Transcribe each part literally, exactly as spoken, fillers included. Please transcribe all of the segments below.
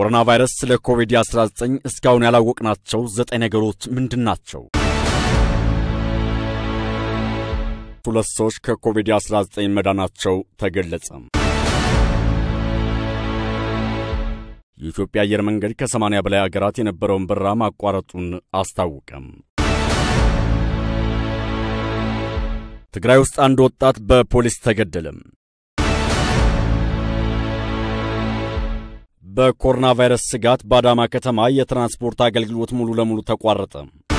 ኮሮና ቫይረስ ስለ ኮቪድ አስራ ዘጠኝ እስካሁን ያላወቅናቸው ዘጠኝ ነገሮች ምንድናቸው? ሁለት ሰዎች ከኮቪድ አስራ ዘጠኝ መዳናቸው ተገለጸ። የኢትዮጵያ አየር መንገድ ከሰማንያ በላይ ሀገራት የነበረውን በረራ ማቋረጡን አስታወቀ። ትግራይ ውስጥ አንድ ወጣት በፖሊስ ተገደለ። በኮሮና ቫይረስ ስጋት በአዳማ ከተማ የትራንስፖርት አገልግሎት ሙሉ ለሙሉ ተቋረጠ።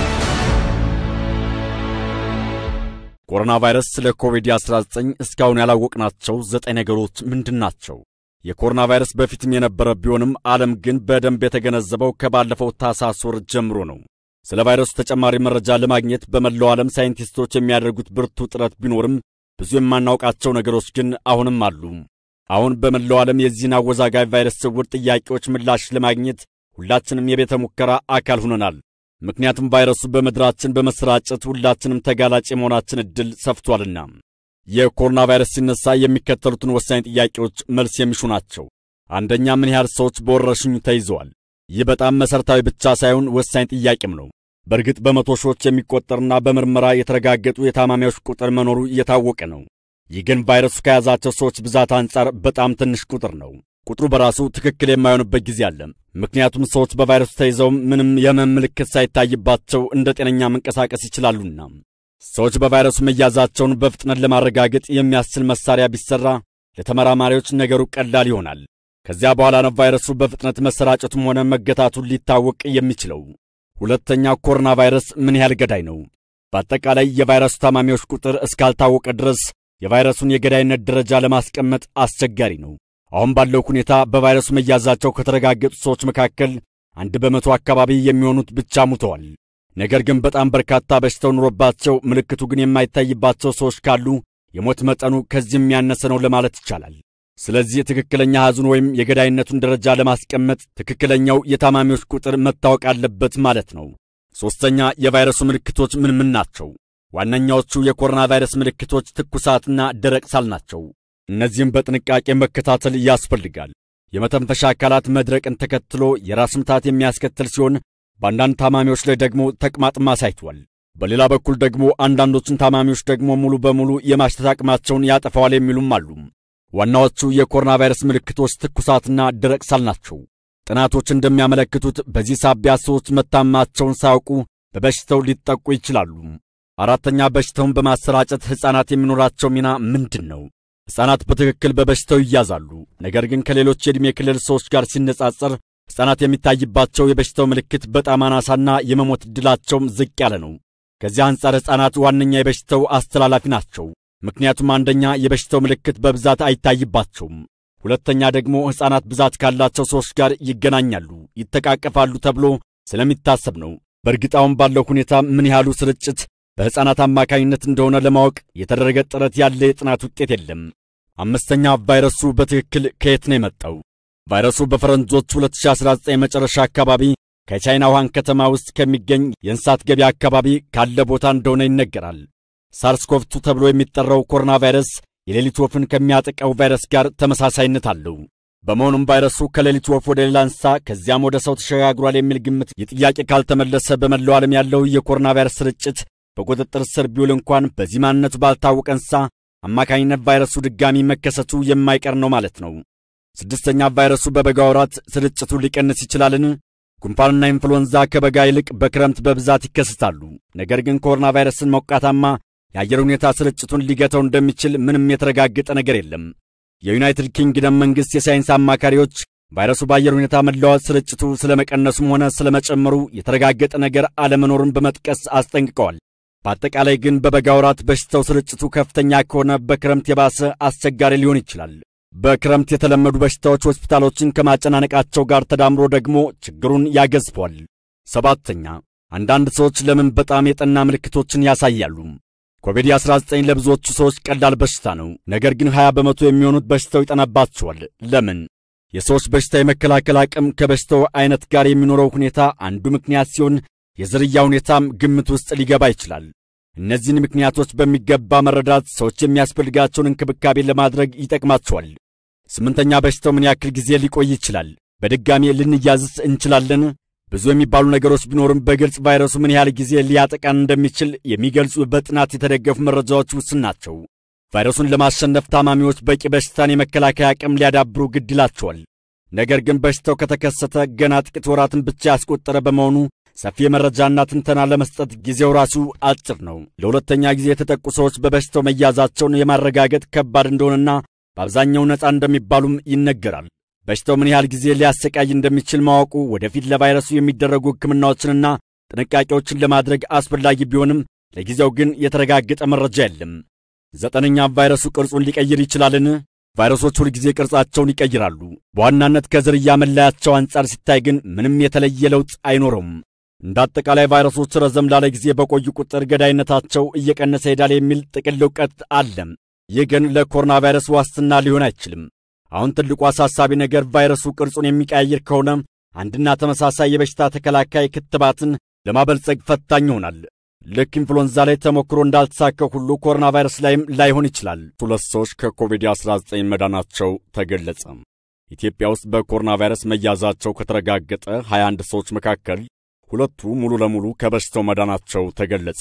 ኮሮና ቫይረስ ስለ ኮቪድ አስራ ዘጠኝ እስካሁን ያላወቅናቸው ዘጠኝ ነገሮች ምንድናቸው? የኮሮና ቫይረስ በፊትም የነበረ ቢሆንም ዓለም ግን በደንብ የተገነዘበው ከባለፈው ታህሳስ ወር ጀምሮ ነው። ስለ ቫይረሱ ተጨማሪ መረጃ ለማግኘት በመላው ዓለም ሳይንቲስቶች የሚያደርጉት ብርቱ ጥረት ቢኖርም ብዙ የማናውቃቸው ነገሮች ግን አሁንም አሉ። አሁን በመላው ዓለም የዚህን አወዛጋቢ ቫይረስ ስውር ጥያቄዎች ምላሽ ለማግኘት ሁላችንም የቤተ ሙከራ አካል ሆነናል። ምክንያቱም ቫይረሱ በመድራችን በመሰራጨት ሁላችንም ተጋላጭ የመሆናችን እድል ሰፍቷልና። የኮሮና ቫይረስ ሲነሳ የሚከተሉትን ወሳኝ ጥያቄዎች መልስ የሚሹ ናቸው። አንደኛ፣ ምን ያህል ሰዎች በወረርሽኙ ተይዘዋል? ይህ በጣም መሰረታዊ ብቻ ሳይሆን ወሳኝ ጥያቄም ነው። በእርግጥ በመቶ ሺዎች የሚቆጠርና በምርመራ የተረጋገጡ የታማሚዎች ቁጥር መኖሩ እየታወቀ ነው። ይህ ግን ቫይረሱ ከያዛቸው ሰዎች ብዛት አንጻር በጣም ትንሽ ቁጥር ነው። ቁጥሩ በራሱ ትክክል የማይሆንበት ጊዜ አለ። ምክንያቱም ሰዎች በቫይረሱ ተይዘው ምንም የህመም ምልክት ሳይታይባቸው እንደ ጤነኛ መንቀሳቀስ ይችላሉና። ሰዎች በቫይረሱ መያዛቸውን በፍጥነት ለማረጋገጥ የሚያስችል መሳሪያ ቢሰራ ለተመራማሪዎች ነገሩ ቀላል ይሆናል። ከዚያ በኋላ ነው ቫይረሱ በፍጥነት መሰራጨቱም ሆነ መገታቱ ሊታወቅ የሚችለው። ሁለተኛ፣ ኮሮና ቫይረስ ምን ያህል ገዳይ ነው? በአጠቃላይ የቫይረሱ ታማሚዎች ቁጥር እስካልታወቀ ድረስ የቫይረሱን የገዳይነት ደረጃ ለማስቀመጥ አስቸጋሪ ነው። አሁን ባለው ሁኔታ በቫይረሱ መያዛቸው ከተረጋገጡ ሰዎች መካከል አንድ በመቶ አካባቢ የሚሆኑት ብቻ ሙተዋል። ነገር ግን በጣም በርካታ በሽታው ኑሮባቸው ምልክቱ ግን የማይታይባቸው ሰዎች ካሉ የሞት መጠኑ ከዚህም ያነሰ ነው ለማለት ይቻላል። ስለዚህ ትክክለኛ ሐዘን ወይም የገዳይነቱን ደረጃ ለማስቀመጥ ትክክለኛው የታማሚዎች ቁጥር መታወቅ አለበት ማለት ነው። ሶስተኛ፣ የቫይረሱ ምልክቶች ምን ምን ናቸው? ዋነኛዎቹ የኮሮና ቫይረስ ምልክቶች ትኩሳትና ደረቅ ሳል ናቸው። እነዚህም በጥንቃቄ መከታተል ያስፈልጋል። የመተንፈሻ አካላት መድረቅን ተከትሎ የራስ ምታት የሚያስከትል ሲሆን በአንዳንድ ታማሚዎች ላይ ደግሞ ተቅማጥም አሳይቷል። በሌላ በኩል ደግሞ አንዳንዶችን ታማሚዎች ደግሞ ሙሉ በሙሉ የማሽተት አቅማቸውን ያጠፋዋል የሚሉም አሉ። ዋናዎቹ የኮሮና ቫይረስ ምልክቶች ትኩሳትና ደረቅ ሳል ናቸው። ጥናቶች እንደሚያመለክቱት በዚህ ሳቢያ ሰዎች መታመማቸውን ሳያውቁ በበሽታው ሊጠቁ ይችላሉ። አራተኛ፣ በሽታውን በማሰራጨት ሕፃናት የሚኖራቸው ሚና ምንድን ነው? ሕፃናት በትክክል በበሽታው ይያዛሉ። ነገር ግን ከሌሎች የዕድሜ ክልል ሰዎች ጋር ሲነጻጸር ሕፃናት የሚታይባቸው የበሽታው ምልክት በጣም አናሳና የመሞት ዕድላቸውም ዝቅ ያለ ነው። ከዚህ አንጻር ሕፃናት ዋነኛ የበሽታው አስተላላፊ ናቸው። ምክንያቱም አንደኛ፣ የበሽታው ምልክት በብዛት አይታይባቸውም። ሁለተኛ ደግሞ ሕፃናት ብዛት ካላቸው ሰዎች ጋር ይገናኛሉ፣ ይተቃቀፋሉ ተብሎ ስለሚታሰብ ነው። በእርግጥ አሁን ባለው ሁኔታ ምን ያህሉ ስርጭት በሕፃናት አማካኝነት እንደሆነ ለማወቅ የተደረገ ጥረት ያለ የጥናት ውጤት የለም። አምስተኛ፣ ቫይረሱ በትክክል ከየት ነው የመጣው? ቫይረሱ በፈረንጆች ሁለት ሺህ አስራ ዘጠኝ መጨረሻ አካባቢ ከቻይና ውሃን ከተማ ውስጥ ከሚገኝ የእንስሳት ገበያ አካባቢ ካለ ቦታ እንደሆነ ይነገራል። ሳርስኮቭ ቱ ተብሎ የሚጠራው ኮሮና ቫይረስ የሌሊት ወፍን ከሚያጠቃው ቫይረስ ጋር ተመሳሳይነት አለው። በመሆኑም ቫይረሱ ከሌሊት ወፍ ወደ ሌላ እንስሳ ከዚያም ወደ ሰው ተሸጋግሯል የሚል ግምት የጥያቄ ካልተመለሰ በመላው ዓለም ያለው የኮሮና ቫይረስ ስርጭት በቁጥጥር ስር ቢውል እንኳን በዚህ ማንነቱ ባልታወቀ እንስሳ አማካኝነት ቫይረሱ ድጋሚ መከሰቱ የማይቀር ነው ማለት ነው። ስድስተኛ፣ ቫይረሱ በበጋ ወራት ስርጭቱ ሊቀንስ ይችላልን? ጉንፋንና ኢንፍሉዌንዛ ከበጋ ይልቅ በክረምት በብዛት ይከሰታሉ። ነገር ግን ኮሮና ቫይረስን ሞቃታማ የአየር ሁኔታ ስርጭቱን ሊገታው እንደሚችል ምንም የተረጋገጠ ነገር የለም። የዩናይትድ ኪንግደም መንግሥት የሳይንስ አማካሪዎች ቫይረሱ በአየር ሁኔታ መለዋወጥ ስርጭቱ ስለመቀነሱም ሆነ ስለመጨመሩ የተረጋገጠ ነገር አለመኖሩን በመጥቀስ አስጠንቅቀዋል። በአጠቃላይ ግን በበጋ ወራት በሽታው ስርጭቱ ከፍተኛ ከሆነ በክረምት የባሰ አስቸጋሪ ሊሆን ይችላል። በክረምት የተለመዱ በሽታዎች ሆስፒታሎችን ከማጨናነቃቸው ጋር ተዳምሮ ደግሞ ችግሩን ያገዝፈዋል። ሰባተኛ፣ አንዳንድ ሰዎች ለምን በጣም የጠና ምልክቶችን ያሳያሉ? ኮቪድ አስራ ዘጠኝ ለብዙዎቹ ሰዎች ቀላል በሽታ ነው። ነገር ግን ሃያ በመቶ የሚሆኑት በሽታው ይጠናባቸዋል። ለምን? የሰዎች በሽታ የመከላከል አቅም ከበሽታው አይነት ጋር የሚኖረው ሁኔታ አንዱ ምክንያት ሲሆን የዝርያ ሁኔታም ግምት ውስጥ ሊገባ ይችላል። እነዚህን ምክንያቶች በሚገባ መረዳት ሰዎች የሚያስፈልጋቸውን እንክብካቤ ለማድረግ ይጠቅማቸዋል። ስምንተኛ፣ በሽታው ምን ያክል ጊዜ ሊቆይ ይችላል? በድጋሚ ልንያዝስ እንችላለን? ብዙ የሚባሉ ነገሮች ቢኖርም በግልጽ ቫይረሱ ምን ያህል ጊዜ ሊያጠቃን እንደሚችል የሚገልጹ በጥናት የተደገፉ መረጃዎች ውስን ናቸው። ቫይረሱን ለማሸነፍ ታማሚዎች በቂ በሽታን የመከላከያ አቅም ሊያዳብሩ ግድ ይላቸዋል። ነገር ግን በሽታው ከተከሰተ ገና ጥቂት ወራትን ብቻ ያስቆጠረ በመሆኑ ሰፊ መረጃና ትንተና ለመስጠት ጊዜው ራሱ አጭር ነው። ለሁለተኛ ጊዜ የተጠቁ ሰዎች በበሽታው መያዛቸውን የማረጋገጥ ከባድ እንደሆነና በአብዛኛው ነፃ እንደሚባሉም ይነገራል። በሽታው ምን ያህል ጊዜ ሊያሰቃይ እንደሚችል ማወቁ ወደፊት ለቫይረሱ የሚደረጉ ሕክምናዎችንና ጥንቃቄዎችን ለማድረግ አስፈላጊ ቢሆንም ለጊዜው ግን የተረጋገጠ መረጃ የለም። ዘጠነኛ ቫይረሱ ቅርጹን ሊቀይር ይችላልን? ቫይረሶች ሁል ጊዜ ቅርጻቸውን ይቀይራሉ። በዋናነት ከዝርያ መለያቸው አንጻር ሲታይ ግን ምንም የተለየ ለውጥ አይኖረውም። እንደ አጠቃላይ ቫይረሶች ረዘም ላለ ጊዜ በቆዩ ቁጥር ገዳይነታቸው እየቀነሰ ሄዳል የሚል ጥቅል እውቀት አለ። ይህ ግን ለኮሮና ቫይረስ ዋስትና ሊሆን አይችልም። አሁን ትልቁ አሳሳቢ ነገር ቫይረሱ ቅርጹን የሚቀያየር ከሆነ አንድና ተመሳሳይ የበሽታ ተከላካይ ክትባትን ለማበልጸግ ፈታኝ ይሆናል። ልክ ኢንፍሉዌንዛ ላይ ተሞክሮ እንዳልተሳካው ሁሉ ኮሮና ቫይረስ ላይም ላይሆን ይችላል። ሁለት ሰዎች ከኮቪድ አስራ ዘጠኝ መዳናቸው ተገለጸ። ኢትዮጵያ ውስጥ በኮሮና ቫይረስ መያዛቸው ከተረጋገጠ ሃያ አንድ ሰዎች መካከል ሁለቱ ሙሉ ለሙሉ ከበሽታው መዳናቸው ተገለጸ።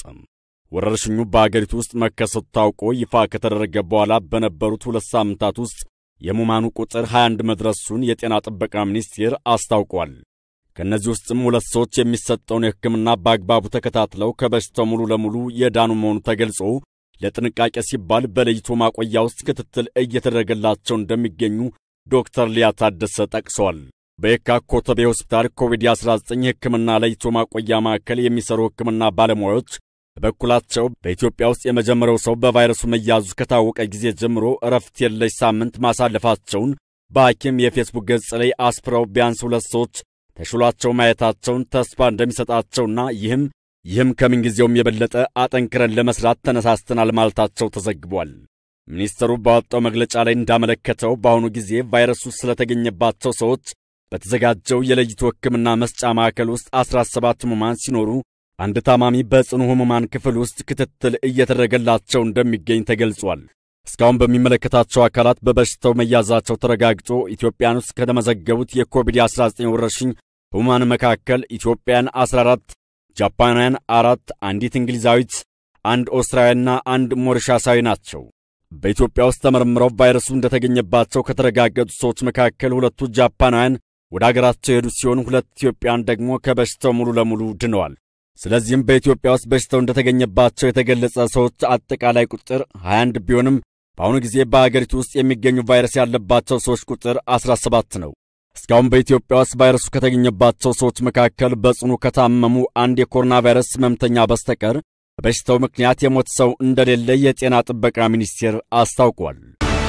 ወረርሽኙ በአገሪቱ ውስጥ መከሰቱ ታውቆ ይፋ ከተደረገ በኋላ በነበሩት ሁለት ሳምንታት ውስጥ የሙማኑ ቁጥር ሃያ አንድ መድረሱን የጤና ጥበቃ ሚኒስቴር አስታውቋል። ከነዚህ ውስጥም ሁለት ሰዎች የሚሰጠውን የሕክምና በአግባቡ ተከታትለው ከበሽታው ሙሉ ለሙሉ የዳኑ መሆኑ ተገልጾ ለጥንቃቄ ሲባል በለይቶ ማቆያ ውስጥ ክትትል እየተደረገላቸው እንደሚገኙ ዶክተር ሊያ ታደሰ ጠቅሰዋል። በየካ ኮተቤ ሆስፒታል ኮቪድ አስራ ዘጠኝ ሕክምና ለይቶ ማቆያ ማዕከል የሚሰሩ ሕክምና ባለሙያዎች በበኩላቸው በኢትዮጵያ ውስጥ የመጀመሪያው ሰው በቫይረሱ መያዙ ከታወቀ ጊዜ ጀምሮ እረፍት የለሽ ሳምንት ማሳለፋቸውን በሐኪም የፌስቡክ ገጽ ላይ አስፍረው ቢያንስ ሁለት ሰዎች ተሽሏቸው ማየታቸውን ተስፋ እንደሚሰጣቸውና ይህም ይህም ከምንጊዜውም የበለጠ አጠንክረን ለመስራት ተነሳስተናል ማለታቸው ተዘግቧል። ሚኒስትሩ ባወጣው መግለጫ ላይ እንዳመለከተው በአሁኑ ጊዜ ቫይረሱ ስለተገኘባቸው ሰዎች በተዘጋጀው የለይቶ ሕክምና መስጫ ማዕከል ውስጥ አስራ ሰባት ሕሙማን ሲኖሩ አንድ ታማሚ በጽኑ ሕሙማን ክፍል ውስጥ ክትትል እየተደረገላቸው እንደሚገኝ ተገልጿል። እስካሁን በሚመለከታቸው አካላት በበሽታው መያዛቸው ተረጋግጦ ኢትዮጵያን ውስጥ ከተመዘገቡት የኮቪድ አስራ ዘጠኝ ወረርሽኝ ሕሙማን መካከል ኢትዮጵያን አስራ አራት፣ ጃፓናውያን አራት፣ አንዲት እንግሊዛዊት፣ አንድ ኦስትሪያዊና አንድ ሞሪሻሳዊ ናቸው። በኢትዮጵያ ውስጥ ተመርምረው ቫይረሱ እንደተገኘባቸው ከተረጋገጡ ሰዎች መካከል ሁለቱ ጃፓናውያን ወደ አገራቸው የሄዱ ሲሆን ሁለት ኢትዮጵያውያን ደግሞ ከበሽታው ሙሉ ለሙሉ ድነዋል። ስለዚህም በኢትዮጵያ ውስጥ በሽታው እንደተገኘባቸው የተገለጸ ሰዎች አጠቃላይ ቁጥር ሃያ አንድ ቢሆንም በአሁኑ ጊዜ በአገሪቱ ውስጥ የሚገኙ ቫይረስ ያለባቸው ሰዎች ቁጥር አስራ ሰባት ነው። እስካሁን በኢትዮጵያ ውስጥ ቫይረሱ ከተገኘባቸው ሰዎች መካከል በጽኑ ከታመሙ አንድ የኮሮና ቫይረስ ህመምተኛ በስተቀር በበሽታው ምክንያት የሞተ ሰው እንደሌለ የጤና ጥበቃ ሚኒስቴር አስታውቋል።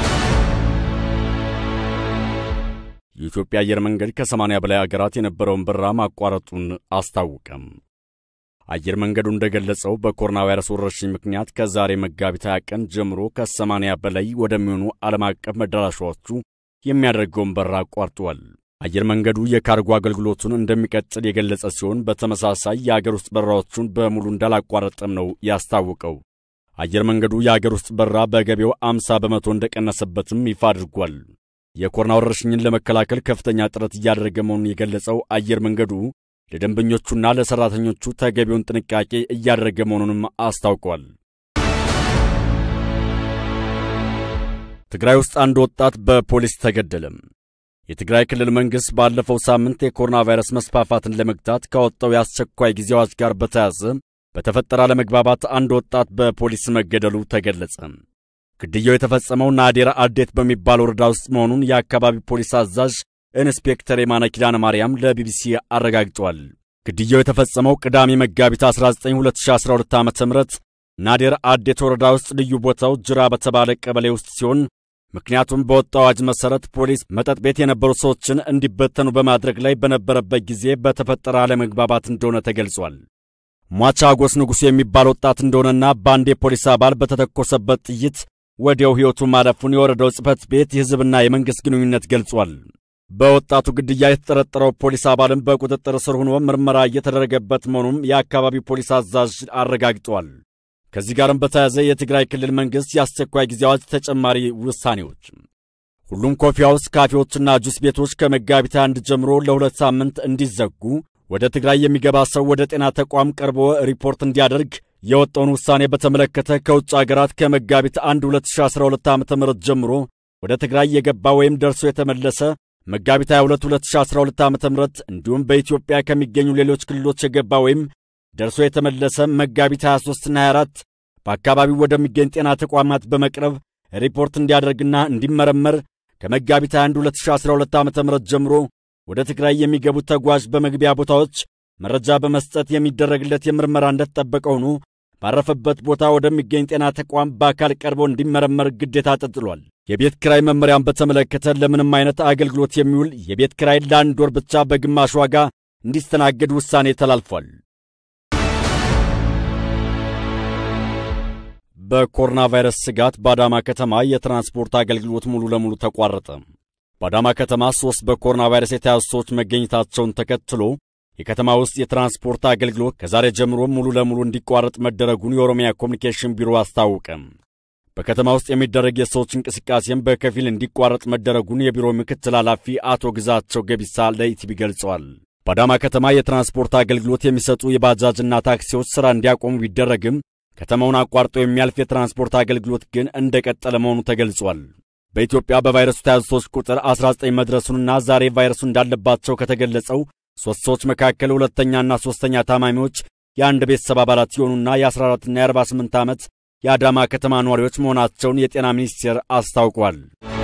የኢትዮጵያ አየር መንገድ ከሰማንያ በላይ አገራት የነበረውን በረራ ማቋረጡን አስታወቀም። አየር መንገዱ እንደገለጸው በኮሮና ቫይረስ ወረርሽኝ ምክንያት ከዛሬ መጋቢት ሃያ ቀን ጀምሮ ከሰማንያ በላይ ወደሚሆኑ ዓለም አቀፍ መዳረሻዎቹ የሚያደርገውን በረራ አቋርጧል። አየር መንገዱ የካርጎ አገልግሎቱን እንደሚቀጥል የገለጸ ሲሆን በተመሳሳይ የአገር ውስጥ በረራዎቹን በሙሉ እንዳላቋረጠም ነው ያስታወቀው። አየር መንገዱ የአገር ውስጥ በረራ በገቢው አምሳ በመቶ እንደቀነሰበትም ይፋ አድርጓል። የኮሮና ወረርሽኝን ለመከላከል ከፍተኛ ጥረት እያደረገ መሆኑን የገለጸው አየር መንገዱ ለደንበኞቹና ለሰራተኞቹ ተገቢውን ጥንቃቄ እያደረገ መሆኑንም አስታውቋል። ትግራይ ውስጥ አንድ ወጣት በፖሊስ ተገደለ። የትግራይ ክልል መንግስት ባለፈው ሳምንት የኮሮና ቫይረስ መስፋፋትን ለመግታት ካወጣው የአስቸኳይ ጊዜ አዋጅ ጋር በተያያዘ በተፈጠረ አለመግባባት አንድ ወጣት በፖሊስ መገደሉ ተገለጸ። ግድያው የተፈጸመው ናዴር አዴት በሚባል ወረዳ ውስጥ መሆኑን የአካባቢ ፖሊስ አዛዥ ኢንስፔክተር የማነ ኪዳነ ማርያም ለቢቢሲ አረጋግጠዋል። ግድያው የተፈጸመው ቅዳሜ መጋቢት አስራ ዘጠኝ ሁለት ሺህ አስራ ሁለት ዓ.ም ናዴር አዴት ወረዳ ውስጥ ልዩ ቦታው ጅራ በተባለ ቀበሌ ውስጥ ሲሆን ምክንያቱም በወጣው አዋጅ መሰረት ፖሊስ መጠጥ ቤት የነበሩ ሰዎችን እንዲበተኑ በማድረግ ላይ በነበረበት ጊዜ በተፈጠረ አለመግባባት እንደሆነ ተገልጿል። ሟች አጎስ ንጉስ የሚባል ወጣት እንደሆነና ባንድ የፖሊስ አባል በተተኮሰበት ጥይት ወዲያው ሕይወቱ ማለፉን የወረዳው ጽሕፈት ቤት የሕዝብና የመንግስት ግንኙነት ገልጿል። በወጣቱ ግድያ የተጠረጠረው ፖሊስ አባልም በቁጥጥር ስር ሆኖ ምርመራ እየተደረገበት መሆኑን የአካባቢው ፖሊስ አዛዥ አረጋግጠዋል። ከዚህ ጋርም በተያያዘ የትግራይ ክልል መንግስት የአስቸኳይ ጊዜ አዋጅ ተጨማሪ ውሳኔዎች ሁሉም ኮፊ ሃውስ ካፌዎችና ጁስ ቤቶች ከመጋቢት አንድ ጀምሮ ለሁለት ሳምንት እንዲዘጉ ወደ ትግራይ የሚገባ ሰው ወደ ጤና ተቋም ቀርቦ ሪፖርት እንዲያደርግ የወጣውን ውሳኔ በተመለከተ ከውጭ ሀገራት ከመጋቢት አንድ ሁለት ሺህ አስራ ሁለት ዓመተ ምህረት ጀምሮ ወደ ትግራይ የገባ ወይም ደርሶ የተመለሰ መጋቢት ሃያ ሁለት ሁለት ሺህ አስራ ሁለት ዓመተ ምህረት እንዲሁም በኢትዮጵያ ከሚገኙ ሌሎች ክልሎች የገባ ወይም ደርሶ የተመለሰ መጋቢት ሃያ ሶስት እና ሃያ አራት በአካባቢው ወደሚገኝ ጤና ተቋማት በመቅረብ ሪፖርት እንዲያደርግና እንዲመረመር ከመጋቢት አንድ ሁለት ሺህ አስራ ሁለት ዓመተ ምህረት ጀምሮ ወደ ትግራይ የሚገቡ ተጓዥ በመግቢያ ቦታዎች መረጃ በመስጠት የሚደረግለት የምርመራ እንደተጠበቀው ነው ባረፈበት ቦታ ወደሚገኝ ጤና ተቋም በአካል ቀርቦ እንዲመረመር ግዴታ ተጥሏል። የቤት ኪራይ መመሪያን በተመለከተ ለምንም አይነት አገልግሎት የሚውል የቤት ኪራይ ለአንድ ወር ብቻ በግማሽ ዋጋ እንዲስተናገድ ውሳኔ ተላልፏል። በኮሮና ቫይረስ ስጋት በአዳማ ከተማ የትራንስፖርት አገልግሎት ሙሉ ለሙሉ ተቋረጠ። በአዳማ ከተማ ሶስት በኮሮና ቫይረስ የተያዙ ሰዎች መገኘታቸውን ተከትሎ የከተማ ውስጥ የትራንስፖርት አገልግሎት ከዛሬ ጀምሮ ሙሉ ለሙሉ እንዲቋረጥ መደረጉን የኦሮሚያ ኮሙኒኬሽን ቢሮ አስታወቀ። በከተማ ውስጥ የሚደረግ የሰዎች እንቅስቃሴም በከፊል እንዲቋረጥ መደረጉን የቢሮ ምክትል ኃላፊ አቶ ግዛቸው ገቢሳ ለኢቲቪ ገልጸዋል። በአዳማ ከተማ የትራንስፖርት አገልግሎት የሚሰጡ የባጃጅና ታክሲዎች ሥራ እንዲያቆሙ ቢደረግም ከተማውን አቋርጦ የሚያልፍ የትራንስፖርት አገልግሎት ግን እንደቀጠለ መሆኑ ተገልጿል። በኢትዮጵያ በቫይረሱ የተያዙ ሰዎች ቁጥር አስራ ዘጠኝ መድረሱንና ዛሬ ቫይረሱ እንዳለባቸው ከተገለጸው ሶስት ሰዎች መካከል ሁለተኛና ሶስተኛ ታማሚዎች የአንድ ቤተሰብ አባላት የሆኑና የ14 እና የ48 ዓመት የአዳማ ከተማ ነዋሪዎች መሆናቸውን የጤና ሚኒስቴር አስታውቋል።